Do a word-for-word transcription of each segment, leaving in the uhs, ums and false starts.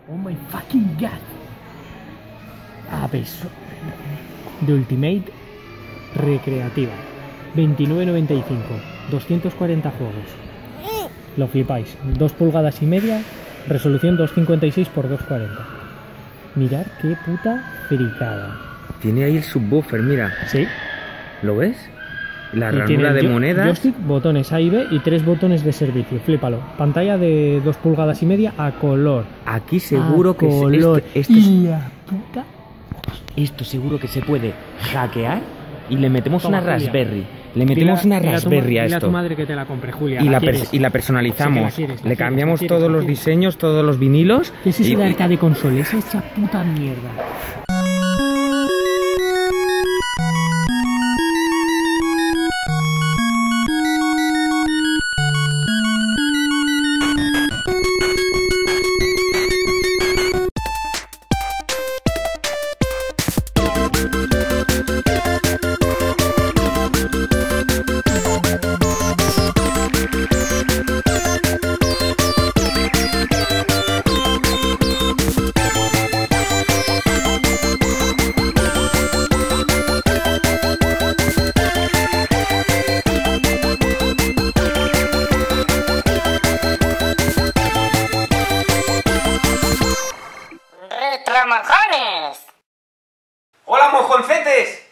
Oh my fucking god. A peso de Ultimate recreativa. veintinueve noventa y cinco. doscientos cuarenta juegos. Lo flipáis. dos pulgadas y media. Resolución doscientos cincuenta y seis por doscientos cuarenta. Mirad qué puta fricada. Tiene ahí el subwoofer, mira. ¿Sí? ¿Lo ves? La Y ranura tiene de yo- monedas. joystick, botones A y B y tres botones de servicio. Flípalo. Pantalla de dos pulgadas y media a color. Aquí seguro a que se- color. esto, esto, Y la puta. esto seguro que se puede hackear y le metemos Toma, una Julia. Raspberry. Le metemos Dile a- una dile a tu ma- Raspberry a dile a tu esto. madre que te la compre, Julia. Y ¿la la, per- quieres? y la Sí personalizamos. que la quieres, la Le quieres, cambiamos la quieres, todos la los quieres. diseños, todos los vinilos. ¿Qué es eso y- de arcade console? Es esa puta mierda. ¡Retromojones! ¡Hola, mojoncetes!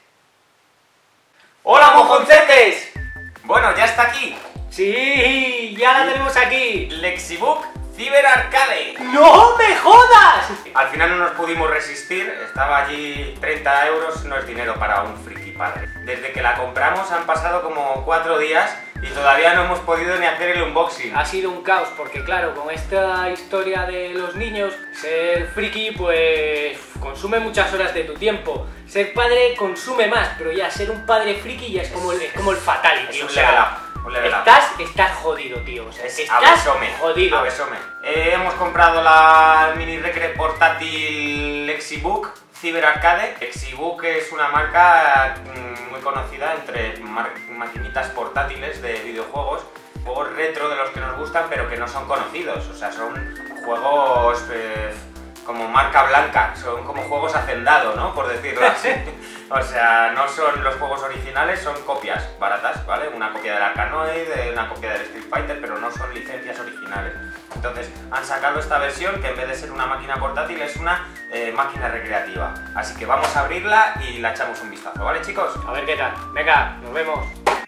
¡Hola, mojoncetes! Bueno, ya está aquí. Sí, ya la tenemos aquí. Lexibook Cyber Arcade. ¡No me jodas! Al final no nos pudimos resistir, estaba allí treinta euros, no es dinero para un friki padre. Desde que la compramos han pasado como cuatro días y todavía no hemos podido ni hacer el unboxing. Ha sido un caos porque claro, con esta historia de los niños, ser friki pues consume muchas horas de tu tiempo. Ser padre consume más, pero ya ser un padre friki ya es como el, es como el fatality. Es un o sea, level up, un level up. estás, estás jodido, tío. O sea, Es estás abesomen, jodido. abesomen. Eh, hemos comprado la mini recre portátil Lexibook Cyber Arcade. Lexibook es una marca mm, muy conocida entre mar- maquinitas portátiles de videojuegos, juegos retro de los que nos gustan pero que no son conocidos, o sea, son juegos eh, como marca blanca, son como juegos hacendados, ¿no? Por decirlo así. O sea, no son los juegos originales, son copias baratas, ¿vale? Una copia del Arkanoid, una copia del Street Fighter, pero no son licencias originales. Entonces, han sacado esta versión que en vez de ser una máquina portátil es una eh, máquina recreativa. Así que vamos a abrirla y la echamos un vistazo, ¿vale, chicos? A ver qué tal. Venga, nos vemos.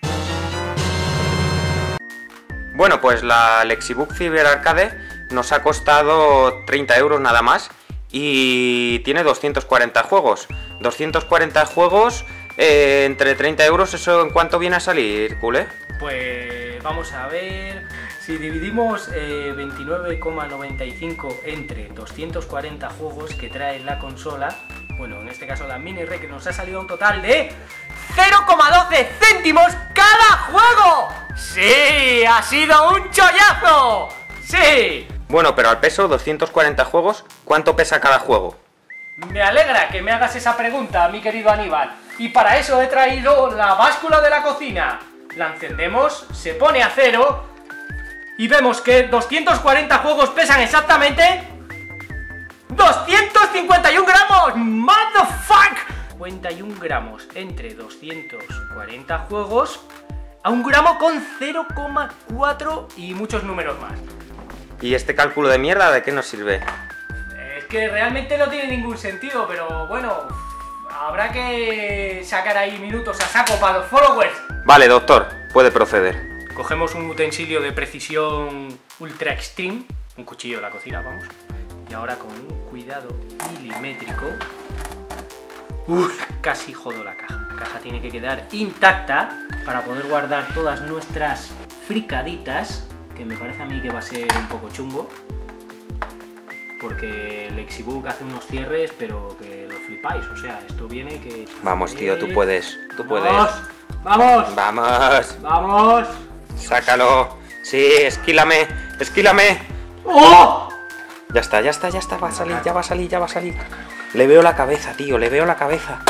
Bueno, pues la Lexibook Cyber Arcade nos ha costado treinta euros nada más y tiene doscientos cuarenta juegos. doscientos cuarenta juegos eh, entre treinta euros, ¿eso en cuánto viene a salir, culé? Pues vamos a ver. Si dividimos eh, veintinueve coma noventa y cinco entre doscientos cuarenta juegos que trae la consola, bueno, en este caso la mini rec, nos ha salido un total de cero coma doce céntimos cada juego. ¡Sí! ¡Ha sido un chollazo! ¡Sí! Bueno, pero al peso, doscientos cuarenta juegos, ¿cuánto pesa cada juego? Me alegra que me hagas esa pregunta, mi querido Aníbal. Y para eso he traído la báscula de la cocina. La encendemos, se pone a cero y vemos que doscientos cuarenta juegos pesan exactamente doscientos cincuenta y uno gramos. ¡Motherfuck! cincuenta y uno gramos entre doscientos cuarenta juegos a un gramo con cero coma cuatro y muchos números más. ¿Y este cálculo de mierda de qué nos sirve? Es que realmente no tiene ningún sentido, pero bueno, habrá que sacar ahí minutos a saco para los followers. Vale, doctor, puede proceder. Cogemos un utensilio de precisión ultra extreme, un cuchillo de la cocina, vamos. Y ahora con un cuidado milimétrico... Uf, casi jodo la caja. La caja tiene que quedar intacta para poder guardar todas nuestras fricaditas, que me parece a mí que va a ser un poco chungo. Porque el Lexibook hace unos cierres, pero que lo flipáis, o sea, esto viene que... Vamos, tío, tú puedes, tú puedes. ¡Vamos! ¡Vamos! Vamos, ¡Vamos! sácalo. Sí, esquílame, esquílame. ¡Oh! Ya está, ya está, ya está, va a salir, ya va a salir, ya va a salir. Le veo la cabeza, tío, le veo la cabeza.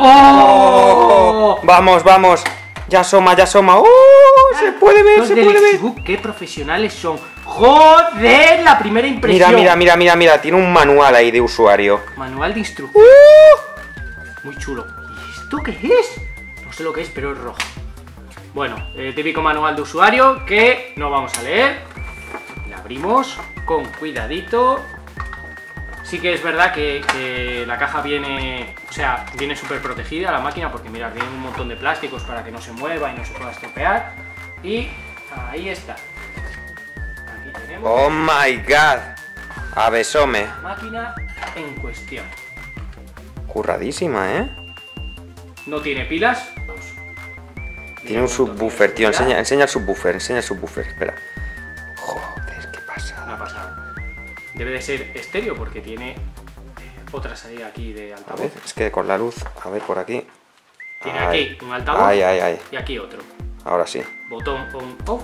¡Oh! Vamos, vamos. Ya asoma, ya asoma. ¡Oh! Se puede ver, Los se del puede ver. Lexibook, qué profesionales son. Joder, la primera impresión. Mira, mira, mira, mira, mira, tiene un manual ahí de usuario. Manual de instrucción. Uh. Muy chulo. ¿Y esto qué es? No sé lo que es, pero es rojo. Bueno, el típico manual de usuario que no vamos a leer. La abrimos con cuidadito. Sí que es verdad que, que la caja viene, o sea, viene súper protegida la máquina porque mirad, tiene un montón de plásticos para que no se mueva y no se pueda estropear. Y ahí está. Aquí tenemos. Oh my god. Avesome. La máquina en cuestión. Curradísima, ¿eh? No tiene pilas. Vamos. Tiene un subwoofer, tío. Enseña, enseña el subwoofer, enseña el subwoofer. Espera. Joder, qué pasada. Una pasada. Debe de ser estéreo porque tiene otra salida aquí de A altavoz. ver, es que con la luz, a ver por aquí. Tiene Ay. aquí un altavoz Ay, ay, ay. y aquí otro. Ahora sí. Botón on-off.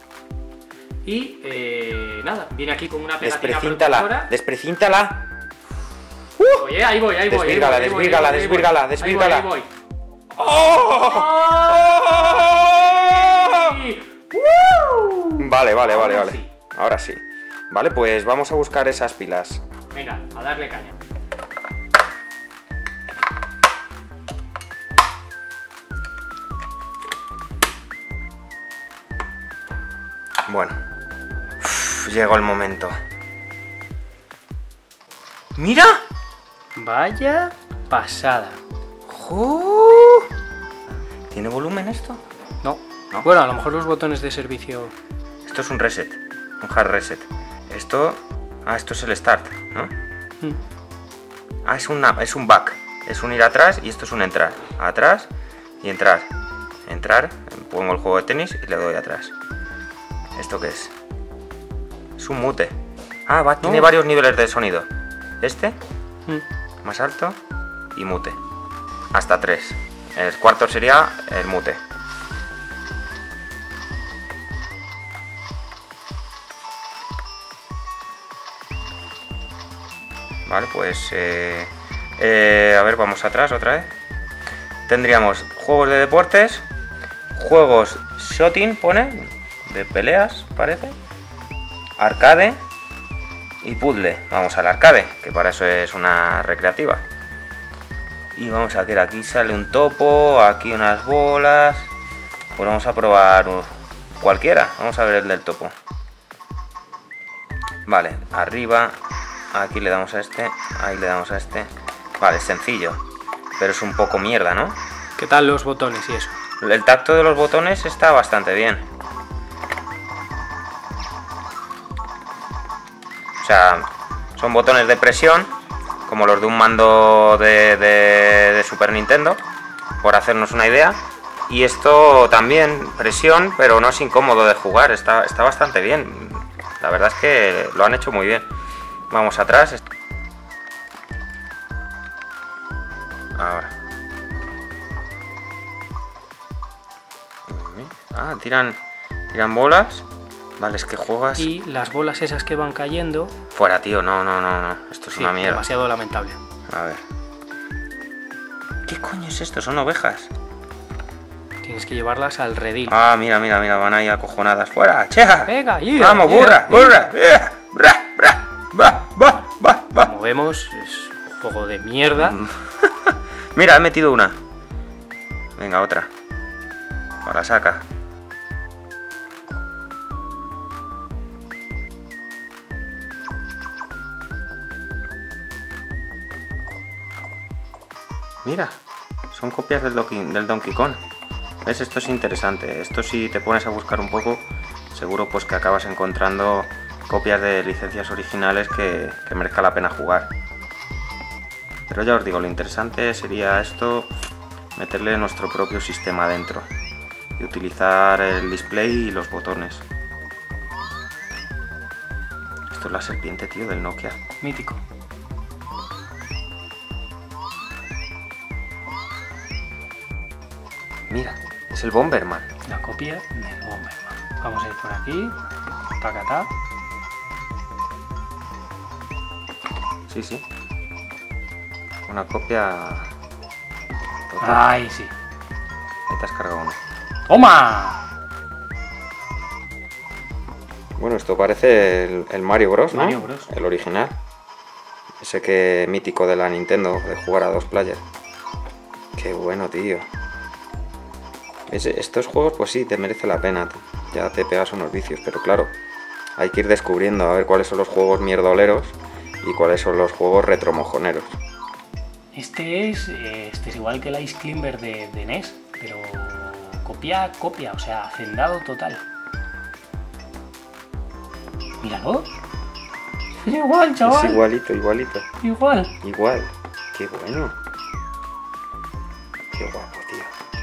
Y eh, nada, viene aquí con una pegatina Desprecíntala, protectora. desprecíntala. Oye, ahí voy, ahí voy. Desvírgala, ahí voy, ahí voy, desvírgala, ahí voy, desvírgala, ahí voy, desvírgala. ahí voy, ahí voy. ¡Oh! Vale, vale, vale, Ahora vale. sí. Ahora sí. Vale, pues vamos a buscar esas pilas. Venga, a darle caña. Bueno. Uf, llegó el momento. ¡Mira! Vaya pasada. ¡Oh! ¿Tiene volumen esto? No. ¿No? Bueno, a lo mejor los botones de servicio. Esto es un reset, un hard reset. Esto... Ah, esto es el start, ¿no? Hmm. Ah, es, una, es un back. Es un ir atrás y esto es un entrar. Atrás y entrar. Entrar, pongo el juego de tenis y le doy atrás. ¿Esto qué es? Es un mute. Ah, va, tiene No. varios niveles de sonido. Este, Hmm. más alto y mute. Hasta tres. El cuarto sería el mute. Vale, pues eh, eh, a ver, vamos atrás otra vez. Tendríamos juegos de deportes, juegos shooting, pone, de peleas, parece, arcade y puzzle. Vamos al arcade, que para eso es una recreativa. Y vamos a ver, aquí sale un topo, aquí unas bolas. Pues vamos a probar uh, cualquiera. Vamos a ver el del topo. Vale, arriba. Aquí le damos a este, ahí le damos a este. Vale, es sencillo, pero es un poco mierda, ¿no? ¿Qué tal los botones y eso? El tacto de los botones está bastante bien. O sea, son botones de presión, como los de un mando de, de, de Super Nintendo, por hacernos una idea. Y esto también, presión, pero no es incómodo de jugar, está, está bastante bien. La verdad es que lo han hecho muy bien. Vamos atrás. Ahora. Ah, tiran, tiran bolas. Vale, es que juegas. Y las bolas esas que van cayendo. Fuera, tío, no, no, no, no. Esto es Sí, una mierda. demasiado lamentable. A ver. ¿Qué coño es esto? Son ovejas. Tienes que llevarlas al redil. Ah, mira, mira, mira, van ahí acojonadas. ¡Fuera! ¡Cheja! Venga, ira, ¡Vamos, ira, burra! ira. ¡Burra! ¡Ira! ¡Bra! ¡Bra! ¡Va! ¡Va! ¡Va! ¡Va! Como vemos, es un juego de mierda. Mira, he metido una. Venga, otra. Ahora saca. Mira, son copias del Donkey, del Donkey Kong. ¿Ves? Esto es interesante. Esto, si te pones a buscar un poco, seguro pues que acabas encontrando copias de licencias originales que, que merezca la pena jugar. Pero ya os digo, lo interesante sería esto, meterle nuestro propio sistema dentro y utilizar el display y los botones. Esto es la serpiente, tío, del Nokia. Mítico. Mira, es el Bomberman. La copia de Bomberman. Vamos a ir por aquí. Tacatá. Sí, sí. Una copia total. Ay, sí. Ahí te has cargado uno. ¡Toma! Bueno, esto parece el, el Mario Bros, ¿no? Mario Bros. El original. Ese que mítico de la Nintendo, de jugar a dos players. Qué bueno, tío. Es, estos juegos, pues sí, te merece la pena. Ya te pegas unos vicios, pero claro, hay que ir descubriendo a ver cuáles son los juegos mierdoleros y cuáles son los juegos retromojoneros. Este es, eh, este es igual que el Ice Climber de, de N E S, pero copia, copia, o sea, hacendado total. Míralo. Es igual, chaval. Es igualito, igualito. Igual. Igual. Qué bueno. Qué guapo, tío.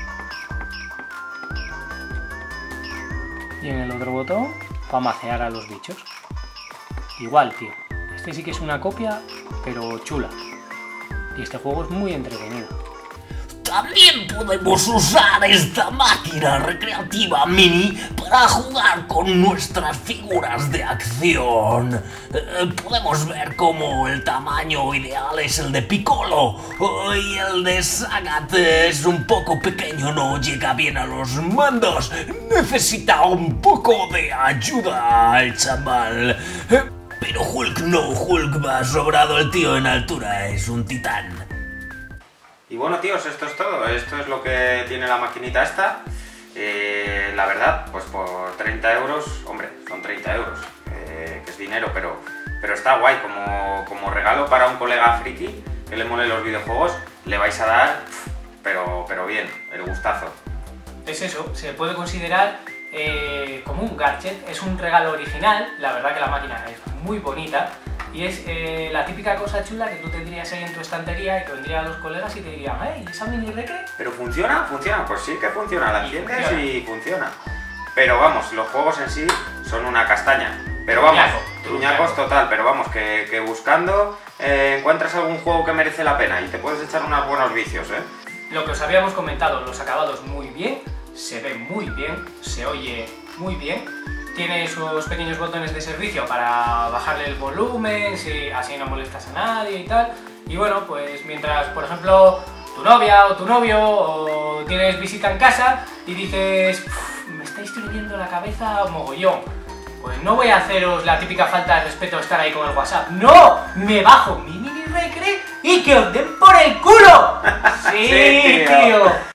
Y en el otro botón, para macear a los bichos. Igual, tío. Este sí que es una copia, pero chula. Y este juego es muy entretenido. También podemos usar esta máquina recreativa mini para jugar con nuestras figuras de acción. Eh, podemos ver cómo el tamaño ideal es el de Piccolo eh, y el de Sagat es un poco pequeño, no llega bien a los mandos. Necesita un poco de ayuda el chaval. Eh, pero Hulk no, Hulk va sobrado el tío en altura, es un titán. Y bueno, tíos, esto es todo. Esto es lo que tiene la maquinita esta. Eh, la verdad, pues por treinta euros, hombre, son treinta euros, eh, que es dinero, pero, pero está guay. Como, como regalo para un colega friki que le mole los videojuegos, le vais a dar, pero, pero bien, el gustazo. Es eso, se puede considerar eh, como un gadget. Es un regalo original, la verdad que la máquina es muy bonita. Y es eh, la típica cosa chula que tú tendrías ahí en tu estantería y que vendrían los colegas y te dirían, hey, ¿esa mini recre? ¿Pero funciona? ¿Funciona? Pues sí que funciona, la Y enciendes funciona. y funciona. Pero vamos, los juegos en sí son una castaña. Pero vamos, Truñaco, truñacos truñaco. total, pero vamos, que, que buscando eh, encuentras algún juego que merece la pena y te puedes echar unos buenos vicios, ¿eh? Lo que os habíamos comentado, los acabados muy bien, se ve muy bien, se oye muy bien. Tiene sus pequeños botones de servicio para bajarle el volumen, si así no molestas a nadie y tal. Y bueno, pues mientras, por ejemplo, tu novia o tu novio o tienes visita en casa y dices, me estáis turbiendo la cabeza mogollón, pues no voy a haceros la típica falta de respeto de estar ahí con el WhatsApp. ¡No! Me bajo mi mini recre y que os den por el culo. Sí, Sí, tío. tío.